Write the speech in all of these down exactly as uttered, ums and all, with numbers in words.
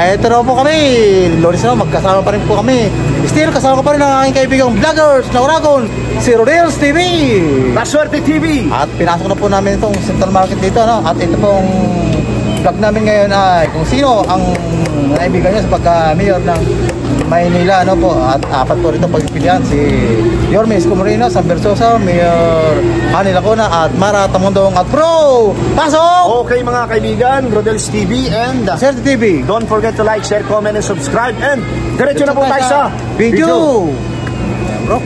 Ito na po kami, Loris na, magkasama pa rin po kami. Still, kasama pa rin ang aking kaibigang vloggers na Oragon, si Rodels T V. Laswerte T V. At pinasok na po namin itong Central Market dito, no? At ito pong vlog namin ngayon ay kung sino ang naibigan niya sa pagka-mayor ng Maynila, ano po. At apat po rito pagpilihan, si Yorme Isko Moreno, Sam Versosa, Mayor Hani Lacuna at Mara Tamundong at Bro! Pasok! Okay mga kaibigan, Rodels T V and Laswerte T V. don't forget to like, share, comment, and subscribe. And diretso na po tayo sa video. Ayan, bro.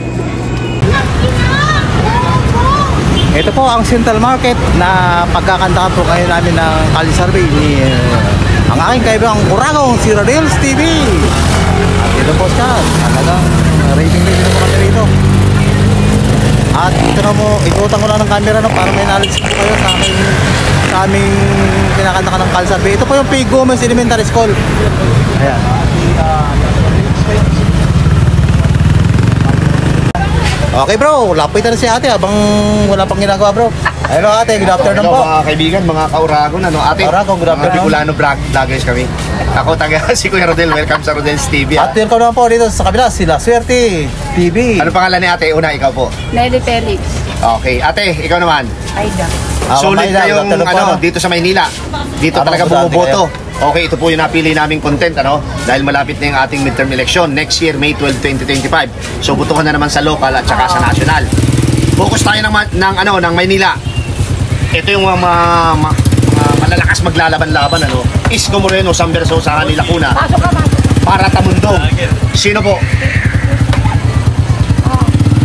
Ito po ang Central Market na pagkakantahan po ngayon namin ng Kali Survey ni uh, ang aking kaibigang Oragon, si Rodels T V. At ito po siya, talagang rating rating po kami rito. At ito na mo, ikutan ko lang ng camera, no, para may knowledge po kayo sa aming sa aming kinakanta ka ng Kali Survey. Ito po yung P. Gomez Elementary School. Ayan. Okay bro, lapitan na si ate habang wala pang ginagawa bro. Hello ate, good afternoon Hello, po. mga kaibigan, mga ka-Oragon, ano ate? Oragon, good afternoon. Mga Bicolano vloggers kami. Ako taga si Kuya Rodel, welcome sa Rodels T V. At welcome naman po dito sa kabila, si Laswerte T V. Ano pangalan ni ate? Una, ikaw po. Nelly Felix. Okay, ate, ikaw naman. Aida. Ako, Sulit Maida, kayong good afternoon ano, po. dito sa Maynila. Dito Ano, talaga butante bumuboto. Okay, ito po yung napili naming content, ano? Dahil malapit na yung ating midterm election next year, May twelfth, twenty twenty-five. So butuhan na naman sa local at saka sa national. Focus tayo ng, ng ano, ng Maynila. Ito yung mga, mga, mga malalakas maglalaban-laban, ano? Isko Moreno, Sam Versosa, Hani Lacuna. Pasok ka, pasok. Mara Tamundong. Sino po? Oh.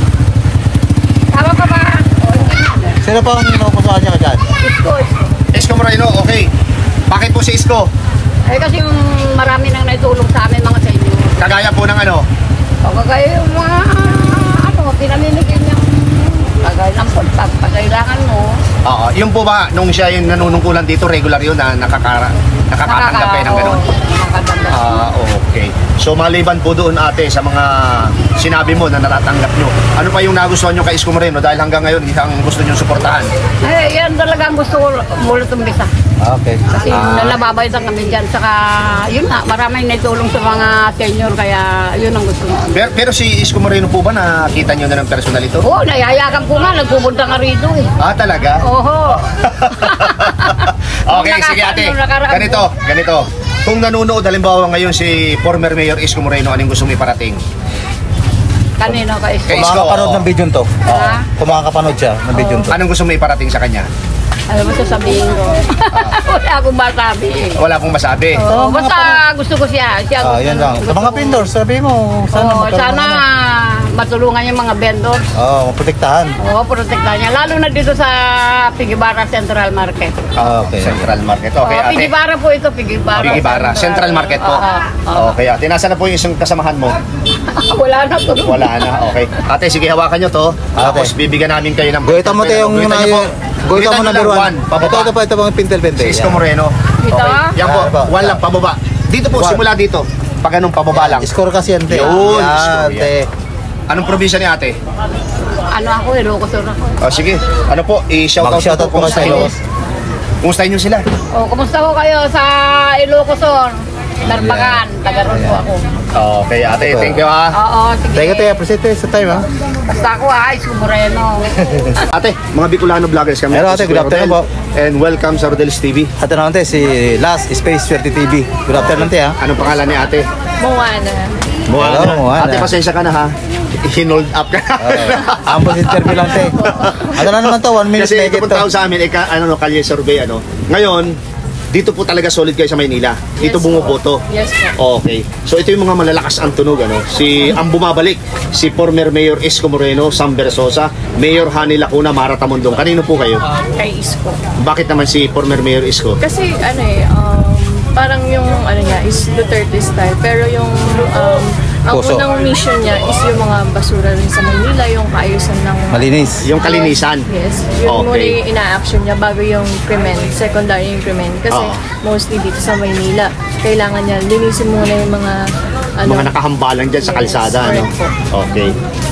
Tama ka ba? Oh, hindi na. Sino po ang nakukusuhan niya ka dyan? Isko, isko. Isko Moreno, okay. Bakit po si Isko? Eh kasi yung marami nang naitulong sa amin mga sa inyo. Kagaya po ng ano? O kagaya yung mga ano, pinamimigay niyang kagaya ng pagpagkailangan mo. Oo, yun po ba, nung siya yung nanunungkulan dito, regular yun na nakakara, nakakatanggap kayo ng ganun? Nakakatanggap. Ah, okay. So maliban po doon ate sa mga sinabi mo na natatanggap nyo, ano pa yung nagustuhan nyo kay Isko Moreno dahil hanggang ngayon isang gusto nyo suportahan? Eh, yan talaga ang gusto ko mula tumbisa. Okay. Kasi Ah. nalababaytan kami dyan. Saka, yun nga, maraming naitulong sa mga senior, kaya yun ang gusto ko. Pero, pero si Isko Moreno po ba nakita nyo na ng personal ito? Oo, nayayakap ko nga, nagpupunta ka rito eh. Ah, talaga? Oho. Okay, sige ate. Ganito, ganito. Kung nanonood halimbawa ngayon si former Mayor Isko Moreno, anong gusto mo iparating? Kanino ka Kay Isko? Isko. Kumakapanood ng video to. Ha? Kumakapanood siya ng video to. Anong gusto mo iparating sa kanya? Alam mo sasabihin ko. Wala akong masabi eh. Wala pong masabi. Oo, basta gusto ko siya. siya Ah, gusto- yan lang. Sa gusto mga ko. vendors, sabi mo, sana Oo, magkaroon sana ng ano. matulungan yung mga vendors. Oo, maprotektahan. Oo, protektahan niya. Lalo na dito sa Pigibara Central Market. Ah, okay. Central Market. Okay, Oo, ate. Pigibara po ito, Pigibara. Pigibara, Central Market po. Oo, oo. Okay, ate. Nasaan na po yung isang kasamahan mo? Wala na po. Wala na, okay. Ate, sige, hawakan nyo to. Ate. Tapos bibigyan namin kayo ng... Guhita mo tayo yung Guhitan nyo po. Guhita mo Guhitan nyo number lang, one. Ito, pababa. ito po, ito po yung pintel-pintel. Si Isko Moreno. Dito? Okay. Yan po, Yan po. one lang, pababa. Dito po, One. simula dito. Pag ganun, pababa lang. Score kasi yan, te. Yun, Yan, score yan. te. Anong probinsya ni ate? Ano ako, Ilocosur ako. Oh, sige. Ano po, i-shoutout Mag-shoutout po kayo sa Ilocos. Kumustahin nyo sila? O, kumusta ko kayo sa Ilocosur? Darbagan, taga ron po ako. Okay, ate, thank you ha. Oo, sige. Teka, te, appreciate te sa time, ha? Basta ako ha, Isko Moreno. Ate, mga Bicolano vloggers kami. Hello, ate, good afternoon po. And welcome sa Rodels T V. At naman te, si Last Space Swerte T V. Good afternoon, te, ha? Anong pangalan ni ate? Moana. Hello, Moana. Ate, pasensya ka na ha. Hinold up ka na. Uh, ambos interview lang, te. Ano na naman to, one minute Kasi make it pupunta to. ako sa amin, eh, ka, ano, no, kalye survey, ano. Ngayon, dito po talaga solid kayo sa Maynila. Dito Yes, bumuboto. Yes po. Okay. So ito yung mga malalakas ang tunog, ano. Si ang bumabalik, si former Mayor Isko Moreno, Sam Versosa, Mayor Hani Lacuna, Mara Tamundong. Kanino po kayo? Kay Isko. Bakit naman si former Mayor Isko? Kasi ano eh, um, parang yung ano niya is Duterte style. Pero yung um, ang Puso. unang mission niya is yung mga basura rin sa Manila, yung kaayusan ng... Malinis. Yung kalinisan. Yes. Yun muna Okay. yung ina-action niya bago yung krimen, secondary yung krimen. Kasi Oo. mostly dito sa Maynila, kailangan niya linisin muna yung mga ano, Mga nakahambalan dyan sa Yes, kalsada, ano? correct po. Okay.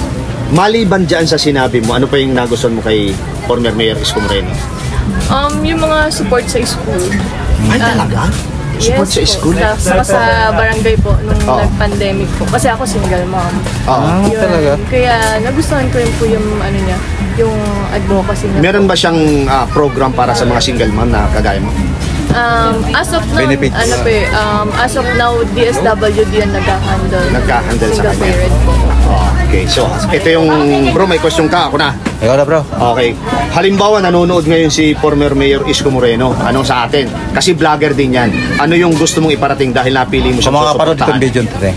Maliban dyan sa sinabi mo, ano pa yung nagustuhan mo kay former Mayor Isko Moreno? um, yung mga support sa school. Ay, Ah, talaga? Support sa po. school? Sa, saka sa barangay po, nung Oo. nag-pandemic po. Kasi ako single mom. Oo. Ah, Yun. talaga? Kaya nagustuhan ko rin po yung ano niya, yung advocacy niya. Meron ba siyang ah, program para sa mga single mom na kagaya mo? Um, as of now, Benefits. ano po eh, um, as of now, D S W D yung nag-handle. Nagka-handle sa single kanya. parent po. Okay, so ito yung, bro, may question ka, ako na. Ikaw na bro. Okay. Halimbawa, nanonood ngayon si former Mayor Isko Moreno. Anong sa atin? Kasi vlogger din yan. Ano yung gusto mong iparating dahil napili mo Sa siyang mga kapanood susuportahan? itong video today.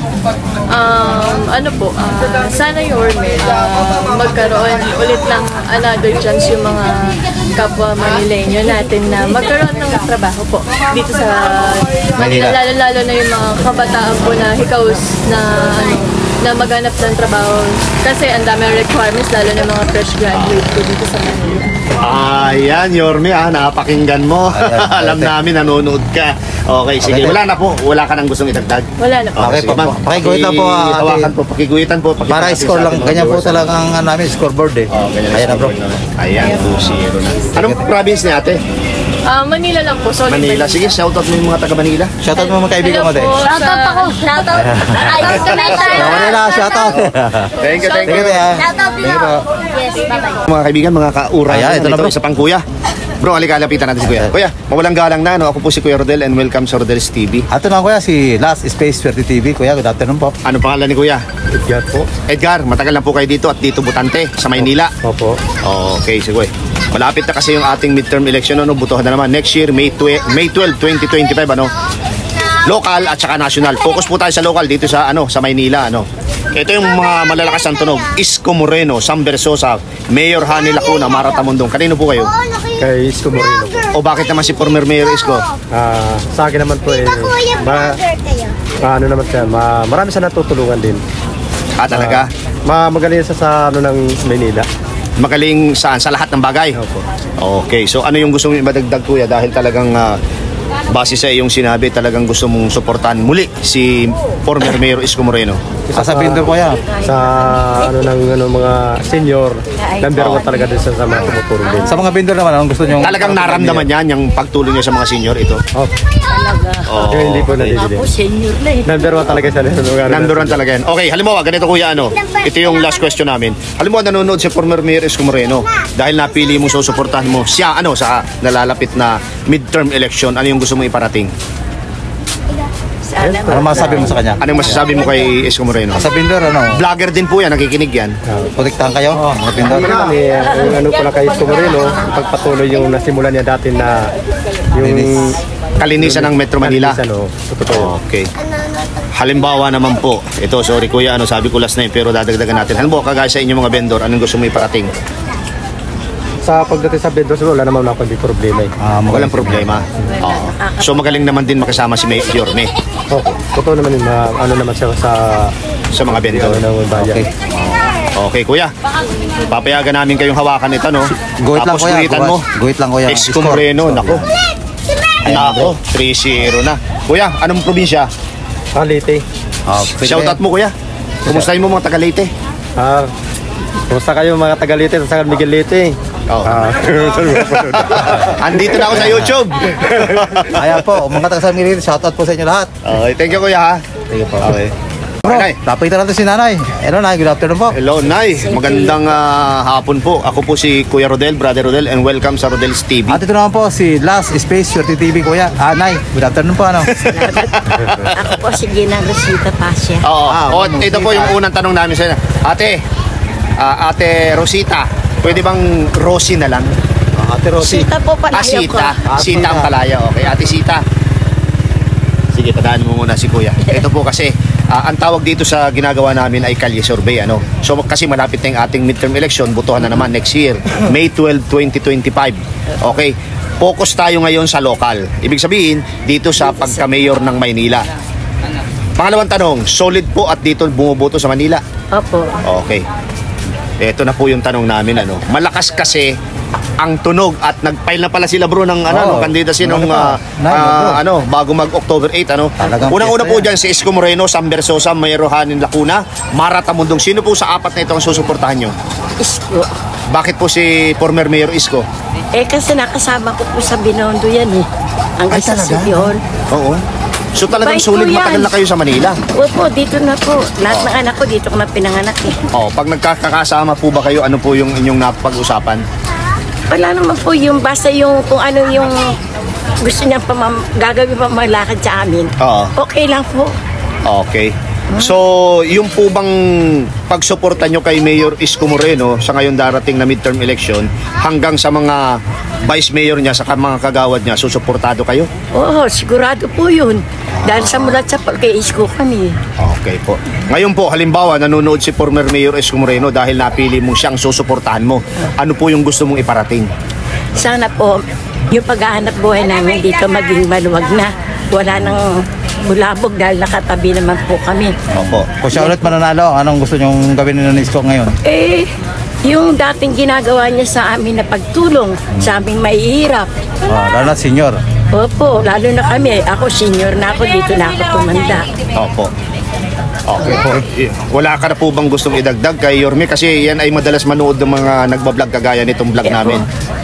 Um, ano po, ah, sana Yorme, ah, magkaroon ulit ng another chance yung mga kapwa Manileño natin na magkaroon ng trabaho po dito sa Manila. Manila. Lalo-lalo na yung mga kabataan po na hikaws na ano, na maghanap ng trabaho. Kasi ang dami requirements, lalo na mga fresh graduate po dito sa Manila. Ayan, Yorme, ah, napakinggan mo. Ayan, Alam okay. namin, nanonood ka. Okay, sige. Okay. Wala na po. Wala ka nang gustong idagdag. Wala na po. Okay sige, po. ma'am. Pakiguhitan po, ah, ate. Hawakan po, pakiguhitan po. Pakita Para natin score sa lang, ating mga ganyan po viewers. talaga ang ano namin, scoreboard eh. Oh, ganyan Ayan na bro. Ayan, two zero na. Anong province ni ate? Ah, Manila lang po, solid Manila. Sige, shoutout mo yung mga taga Manila. Shoutout mo mga kaibigan mo Hello din. po Shoutout sa- ako. Shoutout. Ayos ka na tayo. Ako nila, shoutout. Thank you, thank Sige you. ba yan? Shoutout din Sige po. ako. Yes, bye-bye. Mga kaibigan, mga kaura. Ayan, ito na, bro. Isa pang kuya. Bro, halika, lapitan natin si kuya. Kuya, mawalang galang na. No? Ako po si Kuya Rodel and welcome sa Rodel's T V. Ato na kuya, si Last Space Swerte T V. Kuya, good afternoon po. Ano pangalan ni kuya? Edgar po. Edgar, matagal na po kayo dito at dito Butante sa Maynila. Opo. Okay, sige. Malapit na kasi yung ating midterm election, ano, butuhan na naman next year, May twelve, twenty twenty-five, ano. Local at saka national. Focus po tayo sa local dito sa ano, sa Maynila, ano. Ito yung mga malalakas ang tunog. Isko Moreno, Sam Versosa, Mayor Hani Lacuna, Mara Tamundong. Kanino po kayo? Kay Isko Moreno po. O bakit naman si former Mayor Isko? Ah, sa akin naman po eh, ma, ma- ano naman siya, ma, marami siya natutulungan din. Ah, talaga? Ma, magaling siya sa ano ng Maynila. Magaling saan? Sa lahat ng bagay? Opo. Okay, so ano yung gusto mong imadagdag kuya dahil talagang ah, base sa iyong sinabi talagang gusto mong suportahan muli si former Mayor Isko Moreno. Sasabihin doon kuya. Sa ano ng ano, mga senior, number one talaga din siya sa mga tumutulong din. Sa mga vendor naman, anong gusto nyo? Talagang naramdaman niya yung pagtulong niya sa mga senior ito. Oh, Oh, yung hindi po nabibili. Senior na eh. Number one talaga siya. Sa mga Number one talaga yan. Okay, halimbawa, ganito kuya, ano, ito yung last question namin. Halimbawa, nanonood si former Mayor Isko Moreno dahil napili mo susuportahan mo siya, ano, sa nalalapit na midterm election, ano yung gusto mong iparating? Ano masasabi mo sa kanya? Anong masasabi mo kay Isko Moreno? Sa vendor, ano? Vlogger din po yan, nakikinig yan. Protektahan kayo? Mga vendor? Ano naman eh, yung ano ko lang kay Isko Moreno, pagpatuloy yung nasimulan niya dati na yung Kalinisan ng Metro Manila. Kalinisan, oh, totoo. Okay. Halimbawa naman po, ito, sorry kuya, ano, sabi ko last na yun, pero dadagdagan natin. Halimbawa, kagaya sa inyong mga vendor, anong gusto mo iparating? Sa pagdating sa vendors, wala naman ako hindi problema eh. Ah, Walang problema. Oo. So magaling naman din makasama si Mayor Yorme Oh, totoo naman yun, ma- ano naman siya sa sa mga vendor. ano ng bayan. Okay. Okay, kuya. Papayagan namin kayong hawakan ito, no? Guhit lang Tapos kuya. guhitan mo. Guhit lang kuya. Isko Moreno, nako. Nako, three zero na. Kuya, anong probinsya? Ah, Leyte. Ah, Shoutout mo, kuya. Kumustahin mo mga taga Leyte? Ah, kumusta kayo mga taga Leyte sa San Miguel Leyte? Oo. Ah, Andito na ako sa YouTube. Ayan po, mga taga San Miguel, shoutout po sa inyo lahat. Okay, thank you, kuya, ha? Sige po. Okay. Bro, Nay. lapitan natin si nanay. Hello, nay. Good afternoon po. Hello, Nay. Magandang ah, hapon po. Ako po si Kuya Rodel, Brother Rodel, and welcome sa Rodel's T V. At ito naman po si Last Space Swerte T V, kuya. Ah, nay. Good afternoon po, ano? Ako po si Gina Rosita Pasya. Oo. Ah, O, unang ito po Rosita. yung unang tanong namin sa inyo. Ate, ah, Ate Rosita, pwede bang Rosie na lang? Ate Rosie. Sita po pala Ah, Sita. Ah, Sita ang Sita. palaya. Okay, Ate Sita. Sige, tandaan mo muna si Kuya. Ito po kasi, ah, ang tawag dito sa ginagawa namin ay kalye survey. Ano? So kasi malapit na yung ating midterm election, butuhan na naman next year, May twelfth, twenty twenty-five. Okay, focus tayo ngayon sa local. Ibig sabihin, dito sa pagka-mayor ng Maynila. Pangalawang tanong, solid po at dito bumuboto sa Manila. Opo. Okay. Ito na po yung tanong namin, ano. Malakas kasi ang tunog at nag-file na pala sila bro ng ano, Oo. no, candidacy nung Ano pa? ah, Nine, ah, bro. ano, bago mag-October eighth, ano. Talagang Unang-una piyesta po yan. diyan si Isko Moreno, Sam Versosa, Mayor Hanin Lacuna, Mara Tamundong. Sino po sa apat na ito ang susuportahan nyo? Isko. Bakit po si former Mayor Isko? Eh kasi nakasama ko po sa Binondo yan eh. Hanggang Ay, sa talaga? City Hall. Oo. So talagang Bait solid po yan. matagal na kayo sa Manila. Opo, dito na po. Lahat ng anak ko dito ko na pinanganak eh. Oh, pag nagkakasama po ba kayo, ano po yung inyong napag-usapan? Wala naman po yung basta yung kung ano yung gusto niya pa gagawin pa malakad sa amin. Oo. Okay lang po. Okay. So, yung po bang pagsuporta nyo kay Mayor Isko Moreno sa ngayon darating na midterm election hanggang sa mga vice mayor niya sa mga kagawad niya, susuportado kayo? Oo, sigurado po yun. Dahil sa mulat sa kay Isko kami. Okay po. Ngayon po, halimbawa, nanonood si former Mayor Isko Moreno dahil napili mong siyang susuportahan mo. Ano po yung gusto mong iparating? Sana po yung paghahanap buhay namin dito maging maluwag na. Wala nang bulabog dahil nakatabi naman po kami. Opo. Kung siya ulit mananalo, anong gusto nyong gawin ni Isko ngayon? Eh, yung dating ginagawa niya sa amin na pagtulong sa aming mahihirap. Ah, lalo na senior. Opo, lalo na kami. Ako senior na ako, dito na ako tumanda. Opo. Okay po. Eh, Wala ka na po bang gustong idagdag kay Yorme? Kasi yan ay madalas manood ng mga nagbablog kagaya nitong vlog Eh, namin.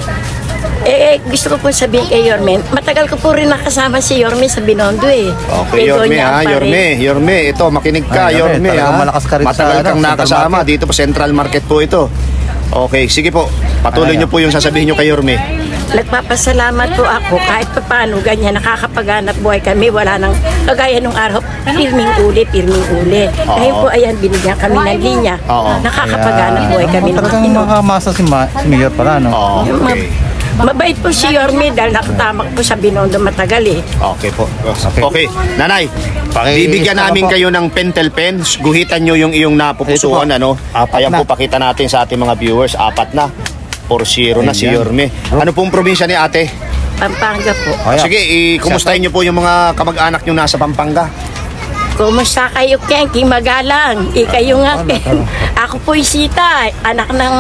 Eh, eh, gusto ko po sabihin kay Yorme, matagal ko po rin nakasama si Yorme sa Binondo eh. Okay, Kay Yorme Doña ha, Ampare. Yorme, Yorme, ito, makinig ka, Ay, Yorme, Yorme ha. talagang malakas ka rin sa, Matagal ano, kang Central nakasama, Market. dito po Central Market po ito. Okay, sige po, patuloy Ay, nyo po yung sasabihin nyo kay Yorme. Nagpapasalamat po ako kahit pa paano ganyan nakakapaghanap buhay kami. Wala nang kagaya nung araw, pirming uli, pirming uli. Ngayon po ayan, binigyan kami ng linya. Oo. Nakakapaghanap buhay kami ng Talagang Panginoon. makamasa si, Ma- si Mayor pala, no? Okay. Ma- Mabait po si Yorme dahil nakatamak po sa Binondo matagal eh. Okay po. Okay. Nanay, Paki- bibigyan isa namin pa po. kayo ng pentel pen. Guhitan nyo yung iyong napupusuan. Ito po. Ano? Apat Ayan na. po, pakita natin sa ating mga viewers. Apat na. four zero na si Ayan. Yorme. Ano pong probinsya ni ate? Pampanga po. Ayan. Sige, i-kumustahin nyo po yung mga kamag-anak nyo nasa Pampanga. Kumusta kayo, Kenki? Magalang. Ikayo nga, Ken. Ako po Sita, anak ng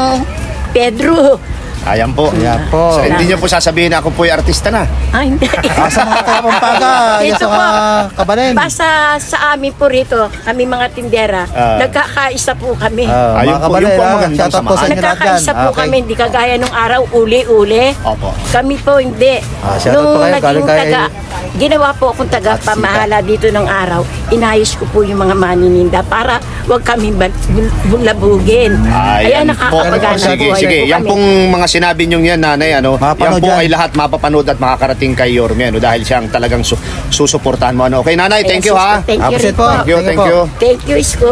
Pedro. Ayan po. Ayan po. So, hindi nyo po sasabihin na ako po yung artista na. Ay, hindi. Asa mga taga Pampanga, yan Dito sa po. mga kabalen. Basta sa amin po rito, kami mga tindera, Ah. nagkakaisa po kami. Ah, Ayun mga po, kabalen, yun po ang ah, magandang shoutout po sa samahan. inyo lahat dyan. Nagkakaisa po Okay. kami, hindi kagaya nung araw, uli-uli. Opo. Kami po hindi. Ah, shoutout po kayo, naging galing kay- taga, ginawa po akong taga pamahala dito ng araw, inayos ko po yung mga manininda para wag kami bal- bul- bulabugin. Ayan, po. nakakapagana Sige, buhay sige. po Yan kami. pong mga sinabi nyo yan, nanay, ano, yan Mapapanood po yan. ay lahat mapapanood at makakarating kay Yorme, ano, dahil siyang talagang su- susuportahan mo. Ano. Okay, nanay, thank you ha. Thank you rin Appreciate po. po. Thank you, Thank thank you you. Thank you, Isko.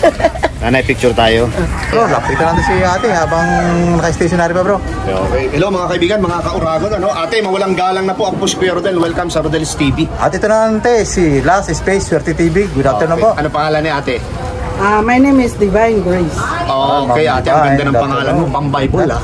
Nanay, picture tayo. Bro, lapitan natin si ate habang naka-stationary pa, bro. Okay. Hello mga kaibigan, mga kauragon. Ano? Ate, mawalang galang na po. Ako po si Kuya Rodel. Welcome sa Rodel's T V. At ito na ante, si Last Space Swerte T V. Good afternoon po. Ano pangalan ni ate? Ah, my name is Divine Grace. Okay, ate, ang ganda ng Ay, pangalan mo, pang Bible ah.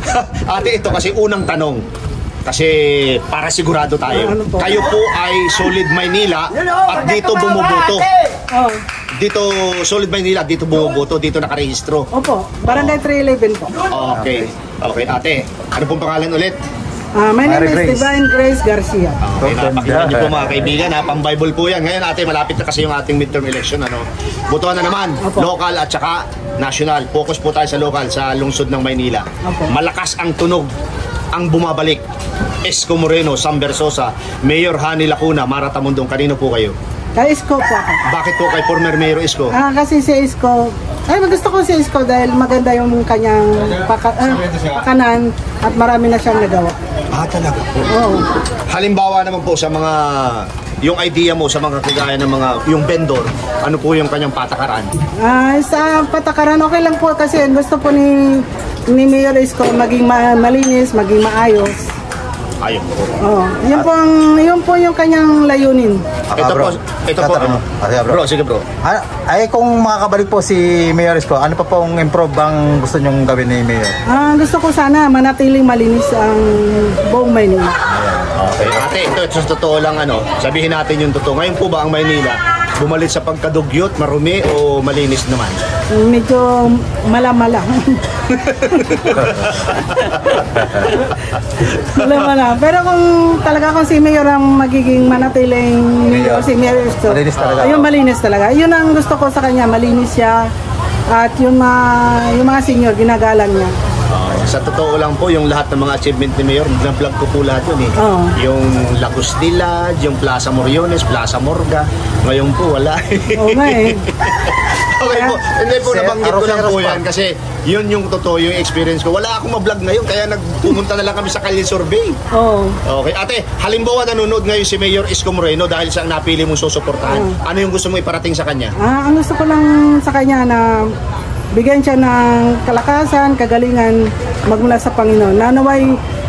Ate, ito kasi unang tanong. Kasi para sigurado tayo. Ano po? Kayo po ay Solid Maynila at dito bumuboto. Oh, Dito Solid Maynila, dito bumuboto, dito nakarehistro. opo, Barangay three eleven po. Okay. Okay, ate. Ano pong pangalan ulit? Ah, my name Mary is Grace. Divine Grace Garcia. Okay, napakita niyo po mga kaibigan ha, pang Bible po yan. Ngayon ate, malapit na kasi yung ating midterm election. Ano? Butuan na naman, Opo. local at saka national. Focus po tayo sa local, sa lungsod ng Maynila. Opo. Malakas ang tunog, ang bumabalik. Isko Moreno, Sam Versosa, Mayor Hani Lacuna, Mara Tamundong. Kanino po kayo? Kay Isko po ako. Bakit po kay former Mayor Isko? Ah, kasi si Isko, ay gusto ko si Isko dahil maganda yung kanyang paka, ah, pakanan at marami na siyang nagawa. Ah, talaga po. Oo. Halimbawa naman po sa mga, yung idea mo sa mga kagaya ng mga, yung vendor, ano po yung kanyang patakaran? Ah, sa patakaran okay lang po kasi gusto po ni ni Mayor Isko maging ma- malinis, maging maayos. Ayun po. Oo. Yun po ang yun po yung kanyang layunin. Aka, Ito bro. po, ito po. Tatanong. Ah, sige, bro. Bro, sige bro. Ah, ay, kung makakabalik po si Mayor Isko, ano pa pong improve bang gusto nyong gawin ni Mayor? Ah, gusto ko sana manatiling malinis ang buong Maynila. Okay. Ate, ito, ito sa totoo lang ano, sabihin natin yung totoo. Ngayon po ba ang Maynila bumalik sa pagkadugyot, marumi o malinis naman? Medyo malamala. Malamala. Pero kung talaga kung si Mayor ang magiging manatiling Mayor, Mayor. si Mayor Isko, Malinis talaga. ayun, malinis talaga. Yun ang gusto ko sa kanya, malinis siya. At yung mga, yung mga senior, ginagalang niya. Ah, sa totoo lang po, yung lahat ng mga achievement ni Mayor, na-vlog ko po lahat yun eh. Oo. Yung Lagos Village, yung Plaza Moriones, Plaza Morga. Ngayon po, wala. Oo nga eh. Okay po, hindi po, Sir, nabanggit ko lang Aroseros po pa. yan kasi yun yung totoo, yung experience ko. Wala akong ma-vlog ngayon, kaya nagpumunta na lang kami sa Kalye Survey. Oo. Okay, ate, halimbawa nanonood ngayon si Mayor Isko Moreno dahil siya ang napili mong susuportahan. Ano yung gusto mo iparating sa kanya? Ah, ang gusto ko lang sa kanya na bigyan siya ng kalakasan, kagalingan magmula sa Panginoon. Na naway,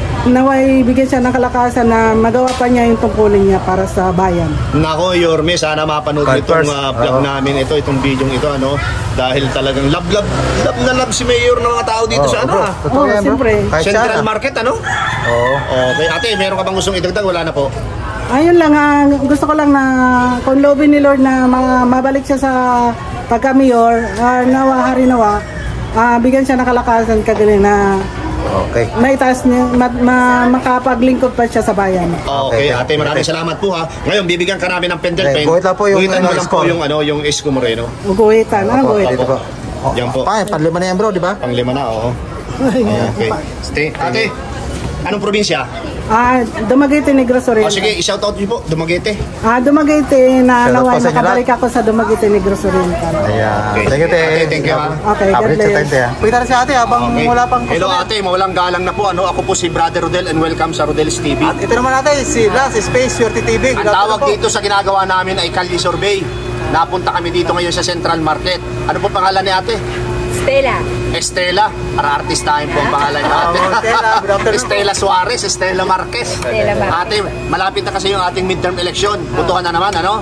naway bigyan siya ng kalakasan na magawa pa niya yung tungkulin niya para sa bayan. Nako, Yorme, sana mapanood Kahit itong first, uh, vlog oo. namin ito, itong video ito, ano, dahil talagang love, love, love na love si Mayor ng mga tao dito Oo, sa ano, bro. ah. Totoo Oo, yan, bro. siyempre. Kahit Central saan, ah. Market, ano? Oo. Okay, ate, meron ka bang gustong idagdag? Wala na po. Ayun lang, ah, gusto ko lang na kung loobin ni Lord na ma- mabalik siya sa pagka-mayor, ah, nawa, hari nawa, ah, bigyan siya ng kalakasan, kagaling na Okay. maitaas niya, ma, ma- makapaglingkod pa siya sa bayan. Okay, Okay, ate, maraming okay. salamat po ha. Ngayon, bibigyan ka namin ng pendel Okay, pen. guhit lang po yung, Guhitan mo ano, lang po score. yung, ano, yung Isko Moreno. Guhitan, ano Opo, guhitan? dito po. Oh, Yan po. Pa, panlima na yan bro, di ba? Panglima na, oo. Okay. Stay. Ate, anong probinsya? Ah, Dumaguete Negros O Oriental. sige, i-shout out niyo po, Dumaguete. Ah, Dumaguete na Shout out naway po sa inyo makabalik ako sa Dumaguete Negros Oriental. Ayan. Okay. Thank you, te. Ate, thank you, ha. Okay, God Abrit sa bless. time, te, ha. Pwede na si ate habang Okay. wala pang Hello customer. ate, mawalang galang na po. Ano, ako po si Brother Rodel and welcome sa Rodel's T V. At ito naman natin, si Blas, Space, Swerte T V. Ang tawag dito sa ginagawa namin ay Kalye Survey. Napunta kami dito ngayon sa Central Market. Ano po pangalan ni ate? Stella. Estela. Para artistahin po ang pangalan ni ate. Oh, Estela, good afternoon. Estela Suarez, Estela Marquez. Estela Marquez. Ate, malapit na kasi yung ating midterm election. Butuhan na naman, ano?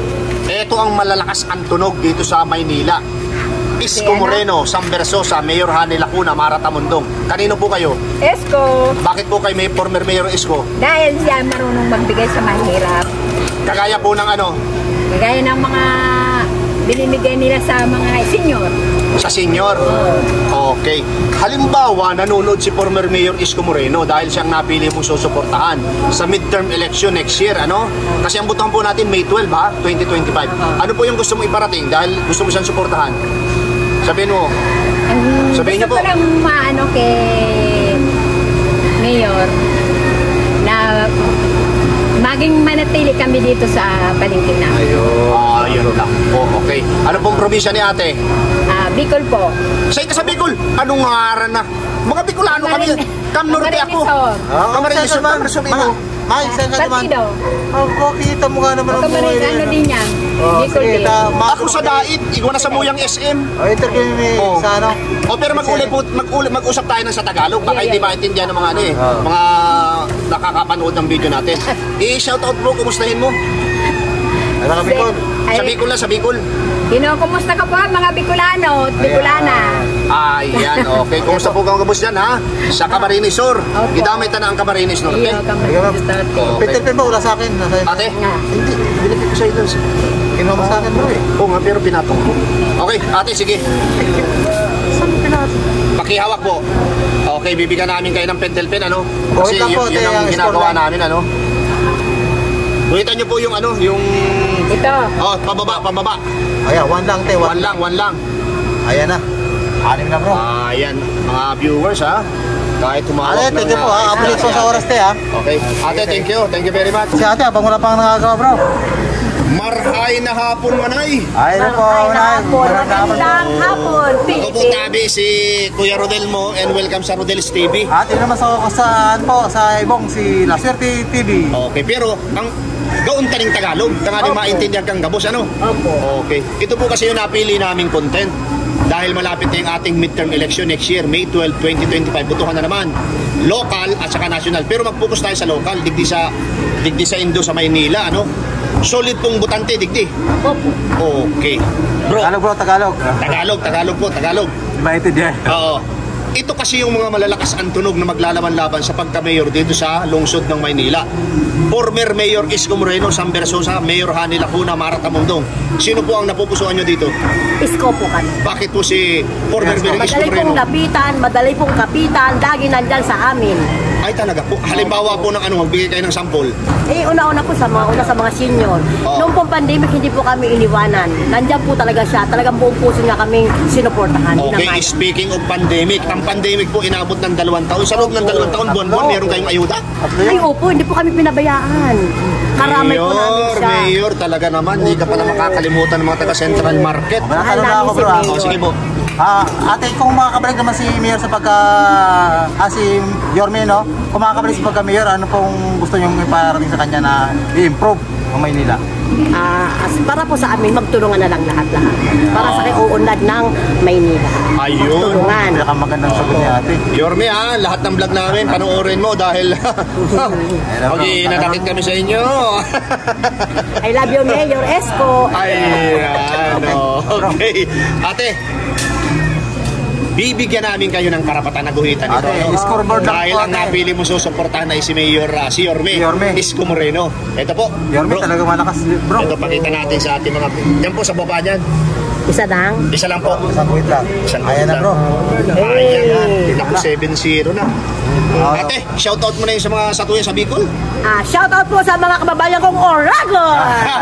Ito ang malalakas ang tunog dito sa Maynila. Isko Kaya na. Moreno, Sam Versosa, Mayor Hani Lacuna, Mara Tamundong. Kanino po kayo? Esko. Bakit po kay may former Mayor Isko? Dahil siya marunong magbigay sa mahirap. Kagaya po ng ano, Gaya ng mga binibigay nila sa mga senior. sa senior. Okay. Halimbawa, nanonood si former Mayor Isko Moreno dahil siyang napili mong susuportahan sa midterm election next year, ano? Kasi ang butang po natin May twelve, ha? twenty twenty-five. Ano po yung gusto mo iparating dahil gusto mo siyang suportahan? Sabihin mo. Ang Sabihin niyo gusto po. ko lang maano kay Mayor na maging manatili kami dito sa palengke namin. Ah, yun lang po. Okay. Ano pong probinsya ni ate? Ah, Bicol po. Sa'yo ka sa Bicol. Anong ngaran na? Mga Bicolano kami. Camarines- Kam Norte ako. Camarinesor. Camarines Sur, Camarines Sur, Bicol. Ay, saan ka naman? Partido. Oh, kita mo nga naman ang buhay Kamarin, ano na din yan? Oh, Bicol sige, din. ta- ma- Ako sa Dait, ikaw na sa Muyang S M. Oh, interview mo Oh. sa ano? O pero mag-uli po, mag-uli, mag-usap tayo ng sa Tagalog. Baka Yeah, hindi yeah. maintindihan ng mga ano eh, Oh. mga nakakapanood ng video natin. I-shoutout mo, kumustahin mo? Ano ka, Bicol? Ay, Sa Bicol na, sa Bicol. kinukumusta ka po mga Bicolano at Bicolana? Ayan, okay. Kumusta po kang kabus dyan, ha? Sa Camarines Sur. Opo. Gidamay ta na ang Camarines Norte. Iyo, Camarines Norte. Okay. Peter Pan ba? Wala sa akin. Nasa Ate? Nga. Hindi, binigay ko sa iyo. Kinuha mo sa akin, bro eh. Oo nga, pero pinatong ko. Okay, ate, sige. Saan mo pinatong? Pakihawak po. Okay, bibigyan namin kayo ng pentel pen, ano? Guhit lang po, yun, yun te, ang ang ginagawa score lang. namin, ano? Guhitan niyo po yung ano, yung... Ito. Oh, pababa, pababa. Ayan, one lang, te. One One. lang, one lang. Ayan na. Anim na, bro. Ayan, mga viewers, ha? Kahit tumawag Ate, thank you po, ha. Update po sa oras, te, ha. Okay. Ate, thank you. Thank you very much. Si ate, abang wala pang nagagawa, bro. Marhay na hapon, manay. Ay, ano po, unahin. Magandang hapon, Ako po tabi si Kuya Rodel mo and welcome sa Rodel's T V. Ate naman sa saan po, sa Ibong, si La Suerte T V. Okay, pero ang gaon ka ng Tagalog, tangali Opo. maintindihan kang gabos, ano? Opo. Okay. Ito po kasi yung napili naming content. Dahil malapit na yung ating midterm election next year, May twelfth, twenty twenty-five, butuhan na naman. Local at saka national. Pero mag-focus tayo sa local, digdi sa digdi sa Indo sa Maynila, ano? Solid pong butante, digdi. Opo. Okay. Bro, Tagalog, bro, Tagalog. Tagalog, Tagalog po, Tagalog. Maintindihan. Oo. Ito kasi yung mga malalakas ang tunog na maglalaban-laban sa pagka-mayor dito sa lungsod ng Maynila. Former Mayor Isko Moreno, Sam Versosa, Mayor Hani Lacuna, Mara Tamundong. Sino po ang napupusuan nyo dito? Isko po kami. Bakit po si former Mayor Isko Madali pong Moreno? lapitan, madali pong kapitan, lagi nandyan sa amin. Ay talaga po. Halimbawa po ng ano, magbigay kayo ng sample. Eh, una-una po sa mga, una sa mga senior. Oo. Noong pong pandemic, hindi po kami iniwanan. Nandiyan po talaga siya. Talagang buong puso niya kaming sinuportahan. Okay, Dinamay. speaking of pandemic, ang pandemic po inabot ng dalawang taon. Sa loob ng dalawang taon, buwan-buwan, meron kayong ayuda? Ay, opo, hindi po kami pinabayaan. Karamay po namin Mayor, siya. Mayor, talaga naman. Hindi ka pala makakalimutan ng mga taga Central Market. May natanong na ako bro. ah. Oh, sige po. Ah, ate, kung makakabalik naman si Mayor sa pagka... Ah, si Yorme, no? Kung makakabalik sa pagka Mayor, ano pong gusto niyong iparating sa kanya na i-improve ang Maynila? Ah, as- para po sa amin, magtulungan na lang lahat-lahat. Para sa kiuunlad ng Maynila. Ayun. Tulungan. Pinakamagandang sagot ni ate. Yorme ha, lahat ng vlog namin, panoorin mo dahil mag-iinanakit kami sa inyo. I love you, Mayor Esco. Ay, ano. Okay. Ate, bibigyan namin kayo ng karapatan na guhitan ito. Ate, ano? scoreboard lang Dahil po, ang ate. napili mo susuportahan ay si Mayor, uh, si Yorme, Yorme. Isko Moreno. Ito po. Yorme, bro. talaga malakas, bro. Ito, pakita natin sa ating mga... Yan po sa baba niyan. Isa lang. Isa lang po. Isang guhit lang. Isang Ayan na, guhit bro. Ayan. Naku, seven zero na. Ate, shoutout mo na yung sa mga satuya sa Bicol. Ah, shoutout po sa mga kababayan kong Oragon.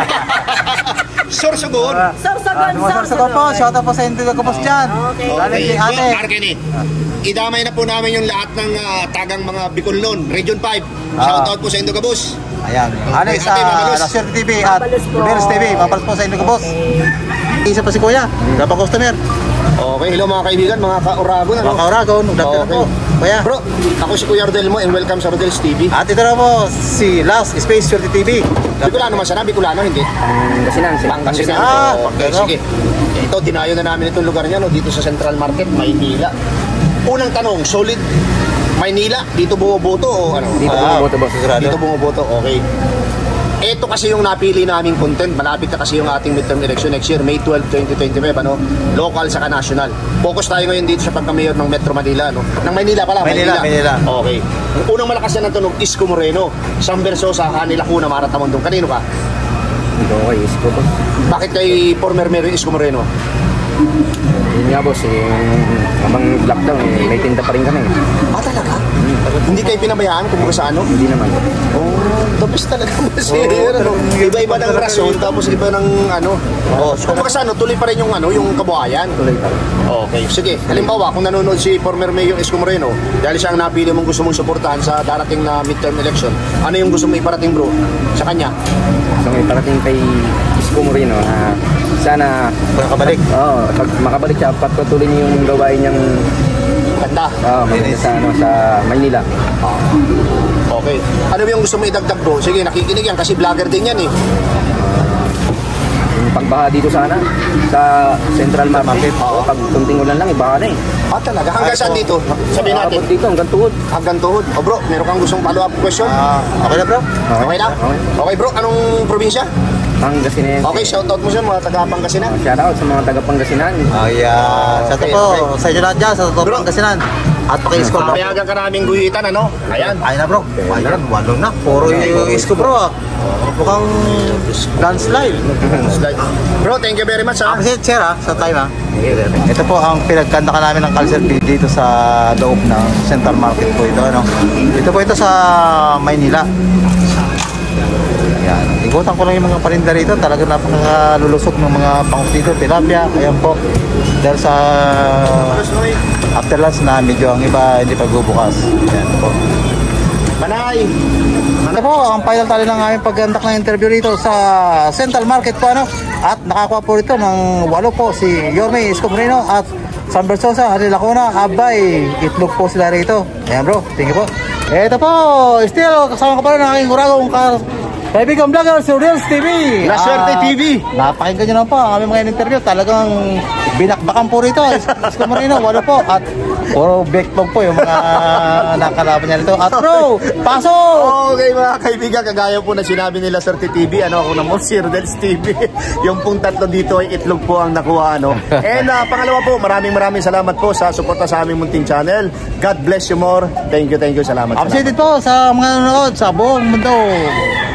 Sorsogon. Sorsogon, Sumasar sa po, shout out po sa Indigo Kapos dyan. Okay. Galing kay ate. Arkeni, idamay na po namin yung lahat ng ah, tagang mga Bicol noon, Region five. Ah. Shoutout po sa Indogabus. Ayan. Ano sa Ate, Mabalos. La Suerte T V at Mabalos po. Bears T V. Mabalos po sa Indigo Kapos. Isa pa si Kuya. Kapag customer. Okay, hello mga kaibigan, mga ka-Oragon. Ano? Mga kauragon. Dati na po. Kuya. Bro, ako si Kuya Rodel mo and welcome sa Rodel's T V. At ito na po si Last Space Suerte T V. Bicolano man sana, Bicolano hindi. Pangasinan. Pangasinan. Ah, okay, pero- sige. Ito, dinayo na namin itong lugar niya, no, dito sa Central Market, Maynila. Unang tanong, solid Maynila, dito bumoboto o ano? Dito Ah, bumoboto, boss. sigurado. Dito bumoboto, okay. Ito kasi yung napili naming content. Malapit na kasi yung ating midterm election next year, May twelfth, twenty twenty-five, ano? Local saka national. Focus tayo ngayon dito sa pagka-mayor ng Metro Manila, no? Ng Maynila pala, Maynila, Maynila. Okay. Yung unang malakas na ng tunog, Isko Moreno. Sam Versosa, Hani Lacuna, Maratamondong. Kanino ka? Dito ako kay Isko, boss. Bakit kay former Mayor Isko Moreno? Yun nga, boss. Eh, habang lockdown, eh, may tinda pa rin kami. Ah, talaga? Hindi kayo pinabayaan kung sa ano? Hindi naman. Oh, tapos talaga masir. ano? Iba-iba ng rason, tapos iba ng ano. Oh, kung sa ano, tuloy pa rin yung ano, yung kabuhayan. Tuloy pa rin. Okay, sige. Halimbawa, kung nanonood si former Mayor Isko Moreno, dahil siya ang napili mong gusto mong suportahan sa darating na midterm election, ano yung gusto mo iparating, bro? Sa kanya? So may parating kay Isko Moreno na sana Pagkabalik. Oo, pag makabalik siya, patuloy niya yung gawain niyang Ganda. oh, maganda sa, ano, sa Maynila. Okay. Ano yung gusto mo idagdag, bro? Sige, nakikinig yan kasi vlogger din yan eh. Yung pagbaha dito sana, sa Central Market. Oo, pag kunting ulan lang, ibaha na eh. Ah, talaga? Hanggang saan dito? Sabihin natin. Abot dito, hanggang tuhod. Hanggang tuhod. O bro, meron kang gustong follow-up question? Ah, okay na bro? Okay na? Okay. Okay bro, anong probinsya? Pangasinan. Okay, shoutout mo siya mga taga Pangasinan. Shout out sa mga taga Pangasinan. Ayan. Sa ito Okay, po, okay. sa inyo lahat dyan, sa ito Bro. Pangasinan. At paki-score bro. Papayagan ka naming guhitan, ano? Ayan. Ayun na bro. Ayan, walong na. Puro yung isko bro ah. Mukhang landslide. Slide. Bro, thank you very much ha. Appreciate sir ah, sa time ah. Ito po ang pinagkanta ka namin ng culture feed dito sa loob ng Central Market po ito. Ano? Ito po ito sa Maynila. Yan. Ikutan ko lang yung mga parinda rito. Talaga napakalulusok ng mga pangus dito. Tilapia. Ayan po. Dahil sa after lunch na medyo ang iba hindi pagbubukas. Ayan po. Manay. Ito po, ang final tally ng aming paggandak ng interview rito sa Central Market po ano. At nakakuha po rito ng walo po si Yorme Isko Moreno at Sam Versosa, Hani Lacuna, abay, itlog po sila rito. Ayan bro, thank you po. Ito po, still kasama ko pa rin ang aking uragong ka kaibigan vlogger si Rodel's T V. La Suerte Ah, T V. Napakinggan nyo naman po ang aming mga interview. Talagang binakbakan po rito. Isko Moreno, walo po. At puro backbone po yung mga nakalaban niya nito. At bro, pasok! Okay mga kaibigan, kagaya po na sinabi nila sa T V, ano ako naman si Rodel's T V. Yung pong tatlo dito ay itlog po ang nakuha, ano. And uh, pangalawa po, maraming maraming salamat po sa suporta sa aming munting channel. God bless you more. Thank you, thank you. Salamat. salamat. Appreciated po sa mga nanonood sa buong mundo.